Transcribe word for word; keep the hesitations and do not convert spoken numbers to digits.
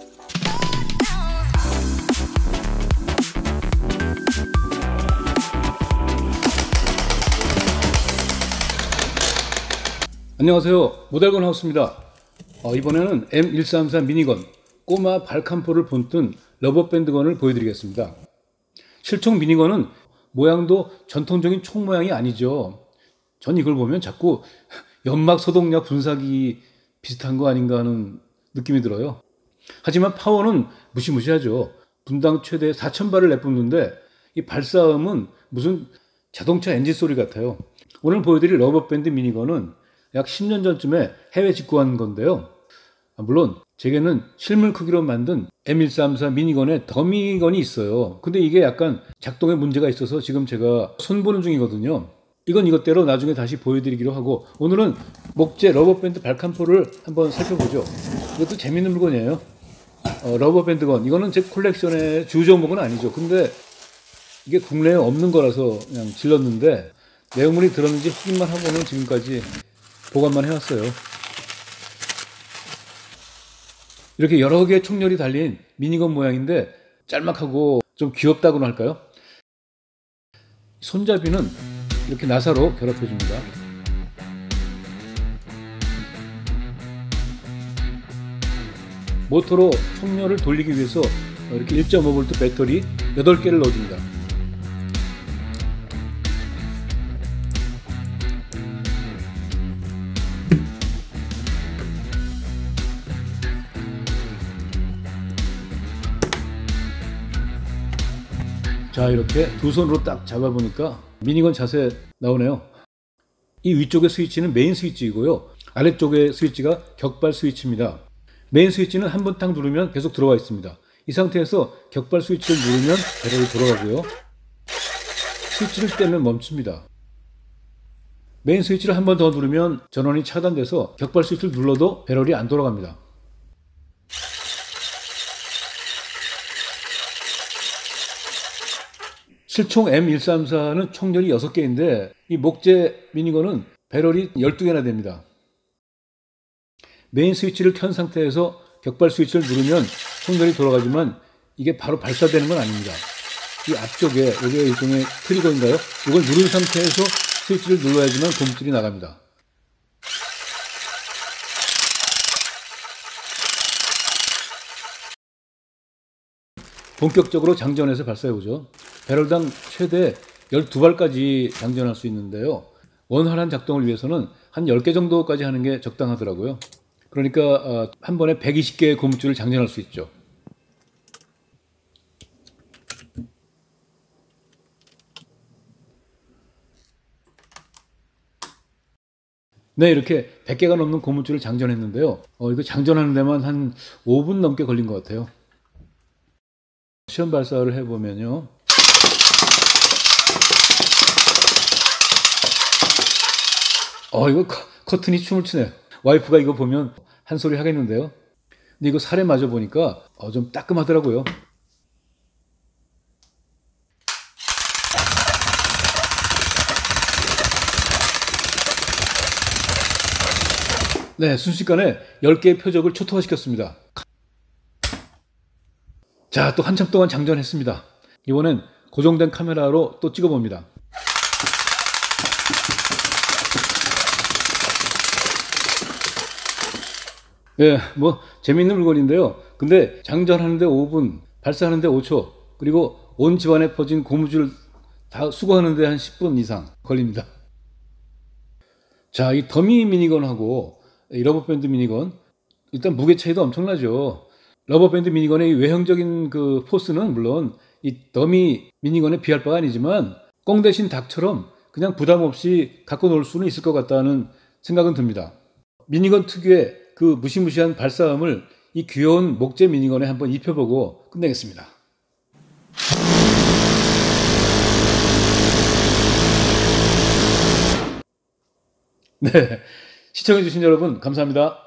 안녕하세요, 모달건 하우스입니다. 어, 이번에는 엠 일삼사 미니건 꼬마 발칸포를 본뜬 러버밴드건을 보여드리겠습니다. 실총 미니건은 모양도 전통적인 총 모양이 아니죠. 전 이걸 보면 자꾸 연막 소독약 분사기 비슷한 거 아닌가 하는 느낌이 들어요. 하지만 파워는 무시무시하죠. 분당 최대 사천 발을 내뿜는데 이 발사음은 무슨 자동차 엔진 소리 같아요. 오늘 보여드릴 러버밴드 미니건은 약 십 년 전쯤에 해외 직구한 건데요. 물론 제게는 실물 크기로 만든 엠 일삼사 미니건에 더미건이 있어요. 근데 이게 약간 작동에 문제가 있어서 지금 제가 손보는 중이거든요. 이건 이것대로 나중에 다시 보여드리기로 하고, 오늘은 목재 러버밴드 발칸포를 한번 살펴보죠. 이것도 재밌는 물건이에요. 어, 러버밴드건, 이거는 제 콜렉션의 주 종목은 아니죠. 근데 이게 국내에 없는 거라서 그냥 질렀는데 내용물이 들었는지 확인만 하고는 지금까지 보관만 해왔어요. 이렇게 여러 개의 총열이 달린 미니건 모양인데 짤막하고 좀 귀엽다고나 할까요? 손잡이는 이렇게 나사로 결합해줍니다. 모터로 총열을 돌리기 위해서 이렇게 일 점 오 볼트 배터리 여덟 개를 넣어줍니다. 자, 이렇게 두 손으로 딱 잡아보니까 미니건 자세 나오네요. 이 위쪽의 스위치는 메인 스위치이고요. 아래쪽의 스위치가 격발 스위치입니다. 메인 스위치는 한 번 딱 누르면 계속 들어와 있습니다. 이 상태에서 격발 스위치를 누르면 배럴이 돌아가고요. 스위치를 떼면 멈춥니다. 메인 스위치를 한 번 더 누르면 전원이 차단돼서 격발 스위치를 눌러도 배럴이 안 돌아갑니다. 실총 엠 일삼사는 총열이 여섯 개인데 이 목재 미니건은 배럴이 열두 개나 됩니다. 메인 스위치를 켠 상태에서 격발 스위치를 누르면 총열이 돌아가지만 이게 바로 발사되는 건 아닙니다. 이 앞쪽에, 이게 일종의 트리거인가요? 이걸 누른 상태에서 스위치를 눌러야지만 고무줄이 나갑니다. 본격적으로 장전해서 발사해보죠. 배럴당 최대 열두 발까지 장전할 수 있는데요. 원활한 작동을 위해서는 한 열 개 정도까지 하는 게 적당하더라고요. 그러니까 한 번에 백이십 개의 고무줄을 장전할 수 있죠. 네, 이렇게 백 개가 넘는 고무줄을 장전했는데요. 어, 이거 장전하는 데만 한 오 분 넘게 걸린 것 같아요. 시험 발사를 해보면요. 어, 이거 커, 커튼이 춤을 추네. 와이프가 이거 보면 한 소리 하겠는데요. 근데 이거 살에 맞아 보니까 어, 좀 따끔하더라고요. 네, 순식간에 열 개의 표적을 초토화시켰습니다. 자, 또 한참 동안 장전했습니다. 이번엔 고정된 카메라로 또 찍어봅니다. 예, 뭐 재밌는 물건인데요. 근데 장전하는데 오 분, 발사하는데 오 초, 그리고 온 집안에 퍼진 고무줄 다 수거하는데 한 십 분 이상 걸립니다. 자, 이 더미 미니건하고 이 러버밴드 미니건, 일단 무게 차이도 엄청나죠. 러버밴드 미니건의 외형적인 그 포스는 물론 이 더미 미니건에 비할 바가 아니지만 꽁 대신 닭처럼 그냥 부담 없이 갖고 놀 수는 있을 것 같다는 생각은 듭니다. 미니건 특유의 그 무시무시한 발사음을 이 귀여운 목재 미니건에 한번 입혀보고 끝내겠습니다. 네, 시청해주신 여러분 감사합니다.